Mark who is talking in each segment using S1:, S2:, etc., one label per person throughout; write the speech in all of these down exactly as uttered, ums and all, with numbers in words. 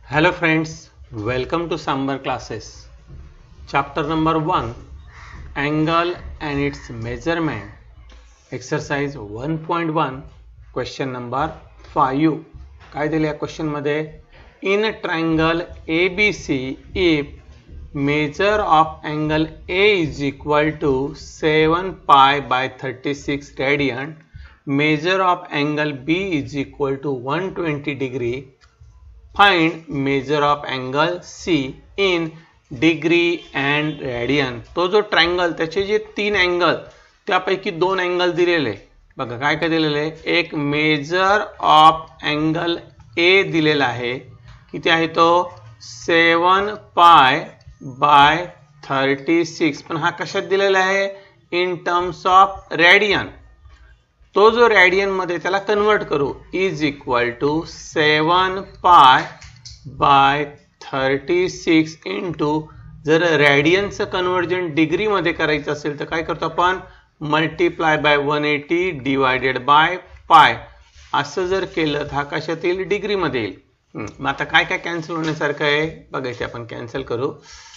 S1: Hello friends, welcome to Sambar classes. Chapter number one, Angle and its measurement. Exercise one point one, question number five. काय दिले या question मध्ये? In a triangle A B C, if measure of angle A is equal to seven pi by thirty-six radian, measure of angle B is equal to one hundred twenty degree. Find measure of angle C in degree and radian. तो जो triangle त्याचे जे तीन angle त्यापैकी दोन angle दिलेले बघा काय काय दिलेले एक मेजर ऑफ अँगल A दिलेला आहे किती आहे तो seven pi by thirty six पण हा कशात दिलेला आहे इन टर्म्स ऑफ रेडियन. तो जो रेडियन मध्ये त्याला कन्वर्ट करू is equal to seven pi by thirty six into जर रेडियनचं कन्वर्जन डिग्री मध्ये करायचं असेल तर काय करतो आपण multiply by one eighty divided by pi असं जर केलं तर हा कशात येईल डिग्री मध्ये येईल. मग आता काय काय कॅन्सल होण्यासारखं आहे बघायचे आपण कॅन्सल करू.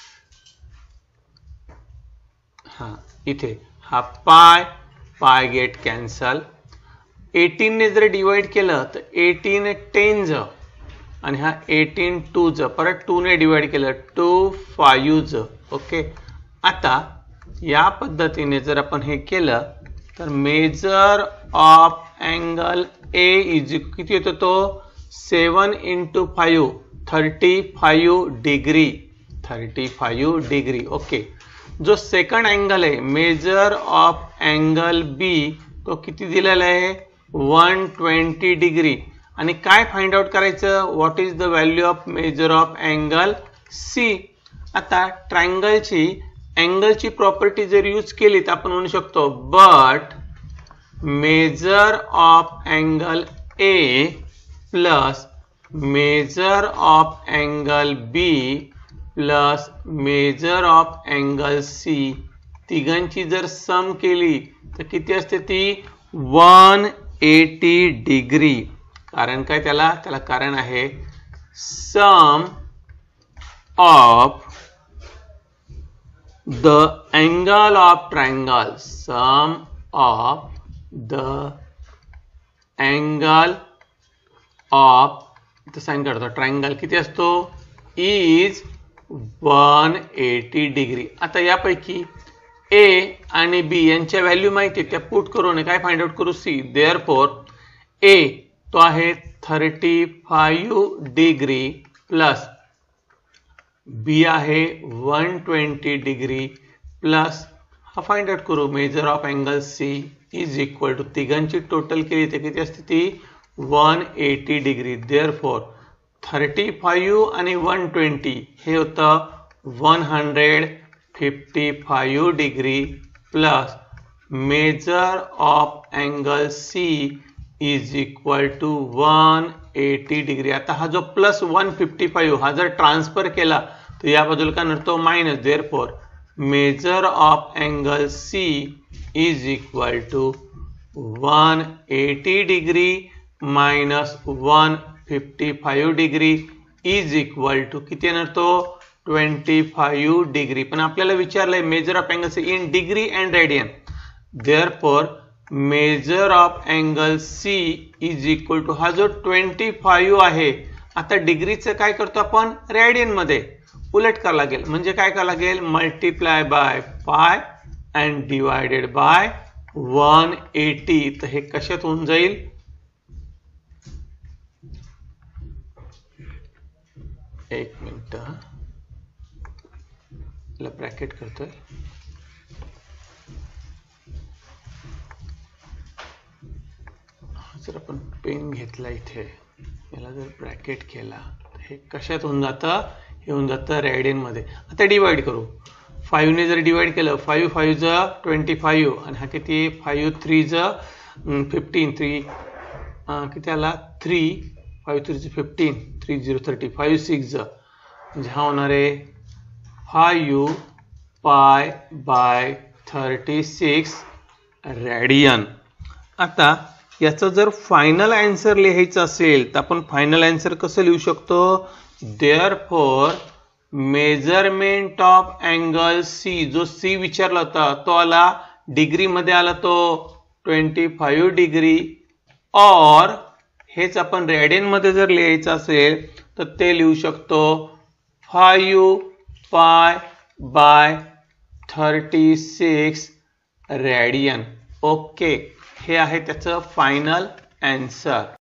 S1: हा इथे हा पाय पाय गेट कॅन्सल. एटीन ने जर डिवाइड केलं तर एटीन टेन ज आणि हा एटीन टू ज परत टू ने डिवाइड केलं टू फाइव ज. ओके आता या पद्धतीने जर आपण हे केलं तर measure of angle A is किती येतो तो seven into five thirty five degree thirty five degree. Okay जो सेकंड अँगल आहे मेजर ऑफ अँगल बी तो किती दिलेला आहे वन ट्वेंटी डिग्री. आणि काय फाइंड आउट करायचं what is the value of measure of angle C. आता ट्रायंगलची अँगलची प्रॉपर्टी जर यूज केली तर आपण म्हणू शकतो but measure of angle A plus measure of angle B plus measure of angle C तिघांची जर सम केली तर किती असते ती वन एटी डिग्री. कारण काय त्याला त्याला कारण आहे sum of the angle of triangle sum of the angle of sign करतो ट्रायंगल किती असतो इज वन एटी डिग्री. आता यापैकी ए आणि बी यांच्या व्हॅल्यू माहिती त्या पुट करून काय फाइंड आउट करू सी. देअरफॉर ए तो आहे thirty five degree plus B आहे वन ट्वेंटी डिग्री प्लस हा फाइंड आउट करू measure of angle C is equal to तिघांची टोटल केली तर किती असते ती one eighty degree. Therefore thirty five आणि वन ट्वेंटी हे होतं one hundred fifty five degree plus measure of angle C is equal to one eighty degree. आता हा जो प्लस वन फिफ्टी फाइव हा जर ट्रान्सफर केला तर या बाजूला काय नसतो minus. Therefore measure of angle C is equal to one eighty degree minus one fifty five degree is equal to किती येणार तो ट्वेंटी फाइव डिग्री. पण आपल्याला विचारलंय measure of angle C in degree and radian. Therefore measure of angle C is equal to हा जो twenty five आहे आता डिग्रीचं काय करतो आपण रेडियन मध्ये उलट करावं लागेल. म्हणजे काय करावं लागेल multiply by pi and divided by one eighty. तर हे कशात होऊन जाईल एक मिनिट ब्रॅकेट करतोय. जर आपण पेन घेतला इथे याला जर ब्रॅकेट केला हे कशात होऊन जातं हे होऊन जातं रेडियन मध्ये. आता डिवाइड करू फाइव ने जर डिवाइड केलं फाइव फाइव ज ट्वेंटी फाइव आणि हा किती फाइव थ्री ज फिफ्टीन थ्री किती आला थ्री फाइव थ्री ज fifteen three zero thirty five six ज म्हणजे हा होणार आहे फाइव पाय बाय थर्टी सिक्स रेडियन. आता याचा जर फायनल आन्सर लिहायचा असेल तर आपण फायनल आन्सर कसं लिहू शकतो therefore measurement of angle C, जो सी विचारला होता तो आला डिग्री मध्ये आला तो ट्वेंटी फाईव्ह डिग्री, और हेच आपण रेडियन मध्ये जर लिहायचं असेल तर ते लिहू शकतो five pi by thirty six radian. Okay, हे आहे त्याचं फायनल आन्सर.